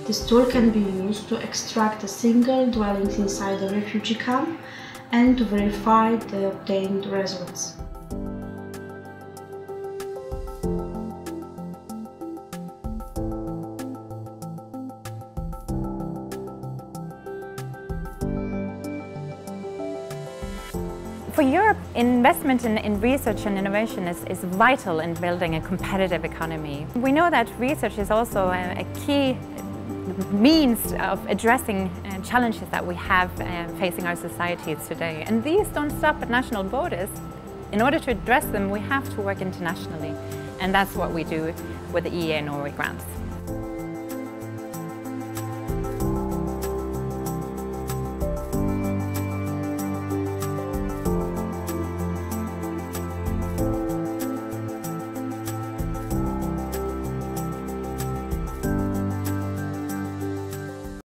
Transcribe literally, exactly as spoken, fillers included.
This tool can be used to extract the single dwellings inside the refugee camp and to verify the obtained results. For Europe, investment in, in research and innovation is, is vital in building a competitive economy. We know that research is also a, a key means of addressing uh, challenges that we have uh, facing our societies today. And these don't stop at national borders. In order to address them, we have to work internationally. And that's what we do with the E A Norway grants.